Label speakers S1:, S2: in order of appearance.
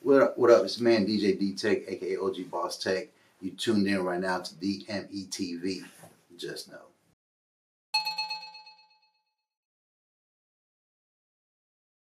S1: What up? What up? It's man DJ DTEC, aka OG Boss Tech. You tuned in right now to DMETV. Just know.